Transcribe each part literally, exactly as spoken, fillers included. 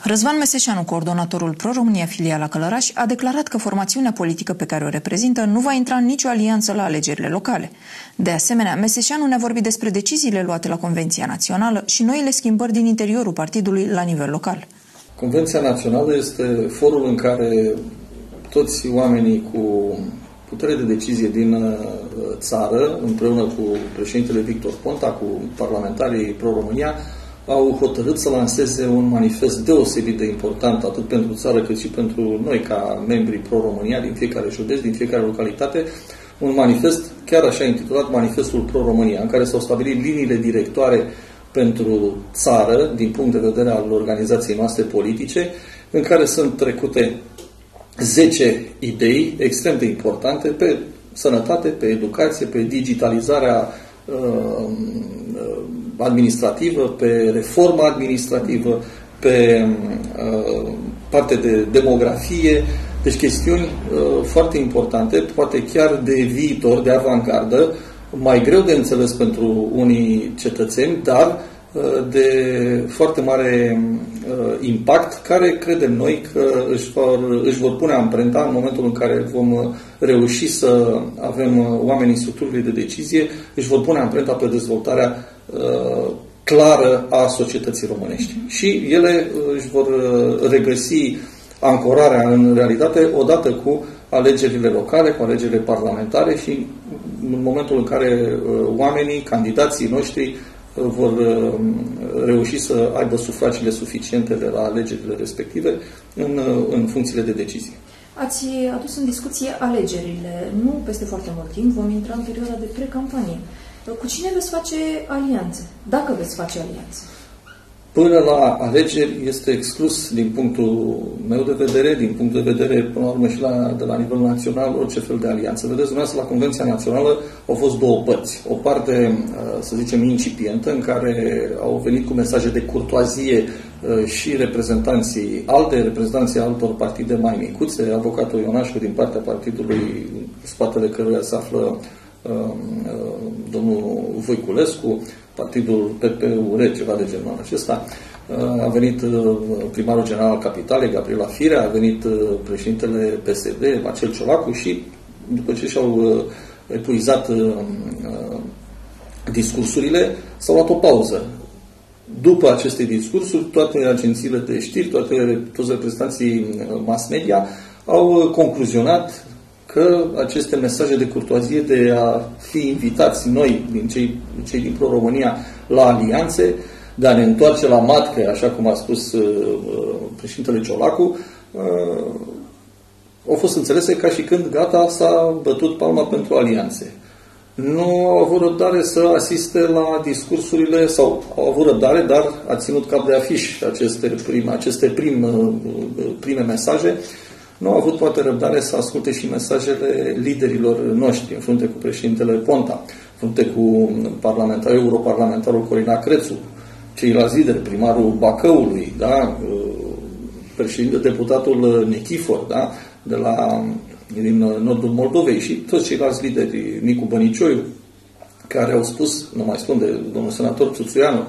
Răzvan Meseșanu, coordonatorul Pro-România filiala Călăraș, a declarat că formațiunea politică pe care o reprezintă nu va intra în nicio alianță la alegerile locale. De asemenea, Meseșanu ne-a vorbit despre deciziile luate la Convenția Națională și noile schimbări din interiorul partidului la nivel local. Convenția Națională este forul în care toți oamenii cu putere de decizie din țară, împreună cu președintele Victor Ponta, cu parlamentarii Pro-România, au hotărât să lanseze un manifest deosebit de important, atât pentru țară cât și pentru noi, ca membri Pro-România, din fiecare județ, din fiecare localitate, un manifest, chiar așa intitulat, Manifestul Pro-România, în care s-au stabilit liniile directoare pentru țară, din punct de vedere al organizației noastre politice, în care sunt trecute zece idei extrem de importante pe sănătate, pe educație, pe digitalizarea uh, administrativă, pe reforma administrativă, pe uh, parte de demografie, deci chestiuni uh, foarte importante, poate chiar de viitor, de avangardă, mai greu de înțeles pentru unii cetățeni, dar uh, de foarte mare uh, impact, care credem noi că își vor, își vor pune amprenta în momentul în care vom reuși să avem oameni în structurile de decizie, își vor pune amprenta pe dezvoltarea clară a societății românești. Și ele își vor regăsi ancorarea în realitate odată cu alegerile locale, cu alegerile parlamentare și în momentul în care oamenii, candidații noștri vor reuși să aibă sufragiile suficiente de la alegerile respective în, în funcțiile de decizie. Ați adus în discuție alegerile. Nu peste foarte mult timp vom intra în perioada de pre-campanie. Cu cine veți face alianțe? Dacă veți face alianțe? Până la alegeri este exclus, din punctul meu de vedere, din punct de vedere, până la urmă și la, de la nivel național, orice fel de alianță. Vedeți, dumneavoastră, la Convenția Națională au fost două părți. O parte, să zicem, incipientă, în care au venit cu mesaje de curtoazie și reprezentanții alte, reprezentanții altor partide mai micuțe, avocatul Ionașcu din partea partidului, spatele căruia se află domnul Voiculescu, partidul P P U R, ceva de genul acesta. A venit primarul general al Capitalei, Gabriela Firea, a venit președintele P S D, Marcel Ciolacu și, după ce și-au epuizat discursurile, s-au luat o pauză. După aceste discursuri, toate agențiile de știri, toate, toți reprezentanții mass media au concluzionat că aceste mesaje de curtoazie de a fi invitați noi, din cei, cei din Pro-România, la alianțe, de a ne întoarce la matcă, așa cum a spus uh, președintele Ciolacu, uh, au fost înțelese ca și când gata s-a bătut palma pentru alianțe. Nu au avut răbdare să asiste la discursurile, sau au avut răbdare, dar a ținut cap de afiș aceste, prim, aceste prim, prime mesaje. Nu au avut poate răbdare să asculte și mesajele liderilor noștri, în frunte cu președintele Ponta, în frunte cu parlamentarul, europarlamentarul Corina Crețu, ceilalți lideri, primarul Bacăului, da? Președinte, deputatul Nechifor, da? De la, din nordul Moldovei și toți ceilalți lideri, Nicu Bănicioiu, care au spus, nu mai spun de domnul senator Țuțuianu,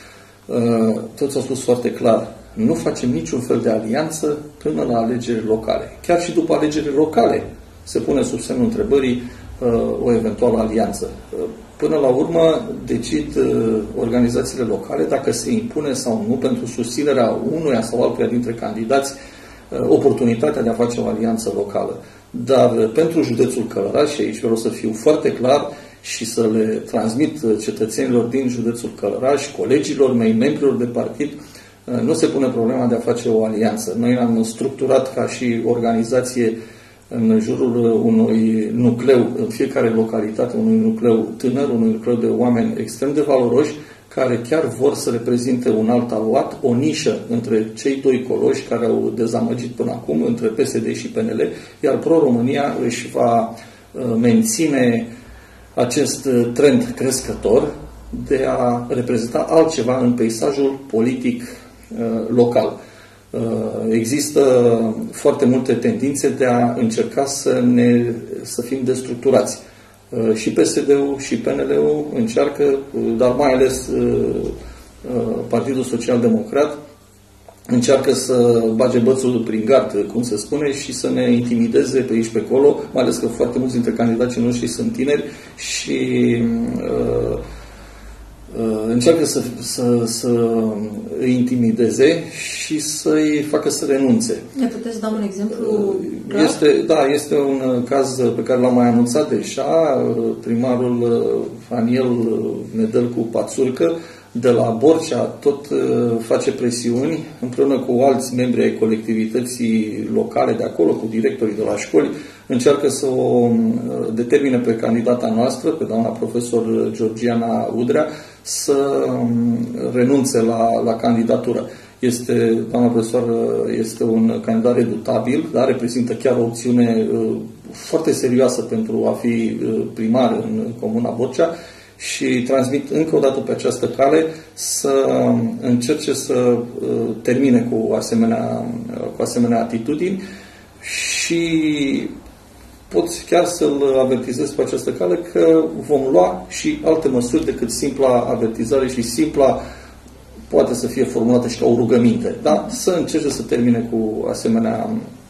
toți au spus foarte clar, nu facem niciun fel de alianță până la alegerile locale. Chiar și după alegerile locale se pune sub semnul întrebării uh, o eventuală alianță. Uh, până la urmă decid uh, organizațiile locale dacă se impune sau nu pentru susținerea unuia sau altuia dintre candidați uh, oportunitatea de a face o alianță locală. Dar uh, pentru județul Călăraș, și aici vreau să fiu foarte clar și să le transmit cetățenilor din județul Călăraș, colegilor mei, membrilor de partid, nu se pune problema de a face o alianță. Noi am structurat ca și organizație în jurul unui nucleu, în fiecare localitate, unui nucleu tânăr, unui nucleu de oameni extrem de valoroși, care chiar vor să reprezinte un alt aluat, o nișă între cei doi coloși care au dezamăgit până acum, între P S D și P N L, iar Pro-România își va menține acest trend crescător de a reprezenta altceva în peisajul politic local. Există foarte multe tendințe de a încerca să, ne, să fim destructurați. Și P S D-ul și P N L-ul încearcă, dar mai ales Partidul Social Democrat, încearcă să bage bățul prin gard, cum se spune, și să ne intimideze pe aici, pe acolo, mai ales că foarte mulți dintre candidații noștri sunt tineri și uh, uh, încearcă să, să, să îi intimideze și să-i facă să renunțe. Ne puteți da un exemplu? Este, da, este un caz pe care l-am mai anunțat deja, primarul Aniel Nedelcu Pațurcă, de la Borcea, tot face presiuni împreună cu alți membri ai colectivității locale de acolo, cu directorii de la școli, încearcă să o determine pe candidata noastră, pe doamna profesor Georgiana Udrea, să renunțe la, la candidatură. Este, doamna profesor este un candidat redutabil, dar reprezintă chiar o opțiune foarte serioasă pentru a fi primar în Comuna Borcea și transmit încă o dată pe această cale să încerce să termine cu asemenea, cu asemenea atitudini și pot chiar să-l avertizez pe această cale că vom lua și alte măsuri decât simpla avertizare și simpla poate să fie formulată și ca o rugăminte, da? Să încerce să termine cu asemenea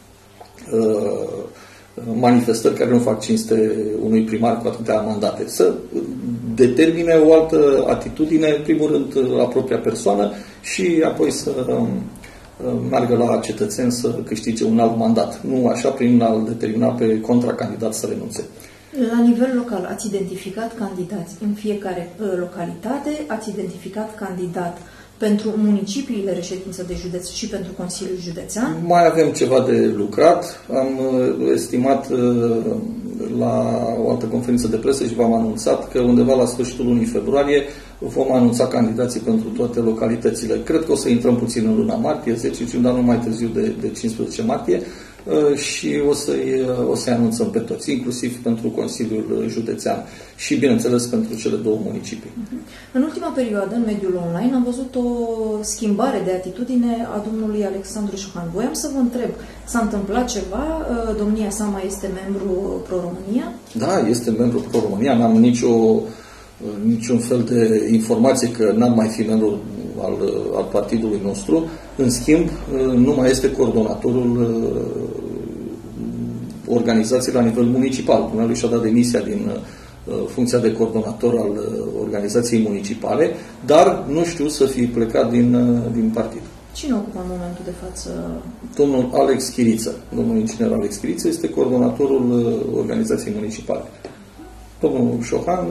uh, manifestări care nu fac cinste unui primar cu atâtea mandate. Să determine o altă atitudine, în primul rând la propria persoană și apoi să uh, meargă la cetățeni să câștige un alt mandat. Nu așa prin a-l determina pe contracandidat să renunțe. La nivel local, ați identificat candidați în fiecare localitate, ați identificat candidat pentru municipiile reședință de județ și pentru Consiliul Județean? Mai avem ceva de lucrat. Am estimat la o altă conferință de presă și v-am anunțat că undeva la sfârșitul lunii februarie vom anunța candidații pentru toate localitățile. Cred că o să intrăm puțin în luna martie, zece, dar nu mai târziu de, de cincisprezece martie, și o să-i, o să-i anunțăm pe toți, inclusiv pentru Consiliul Județean și, bineînțeles, pentru cele două municipii. În ultima perioadă, în mediul online, am văzut o schimbare de atitudine a domnului Alexandru Șohan. Voiam să vă întreb, s-a întâmplat ceva? Domnia sa mai este membru Pro-România? Da, este membru Pro-România. N-am nicio, niciun fel de informație că n-am mai fi membru al, al partidului nostru. În schimb, nu mai este coordonatorul organizației la nivel municipal. Dumnealui și-a dat demisia din funcția de coordonator al organizației municipale, dar nu știu să fi plecat din, din partid. Cine ocupă în momentul de față? Domnul Alex Chiriță. Domnul inginer Alex Chiriță este coordonatorul organizației municipale. Domnul Șohan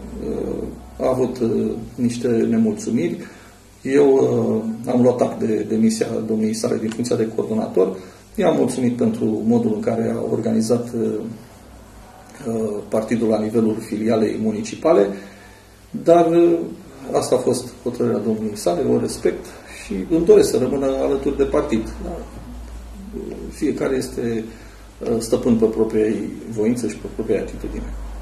a avut niște nemulțumiri. Eu am luat act de demisia domniei sale din funcția de coordonator. I-am mulțumit pentru modul în care a organizat partidul la nivelul filialei municipale, dar asta a fost hotărârea domniei sale, o respect și îmi doresc să rămână alături de partid. Fiecare este stăpân pe propria voință și pe propria atitudine.